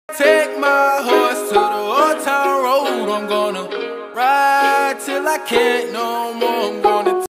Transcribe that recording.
Take my horse to the old town road. I'm gonna ride till I can't no more.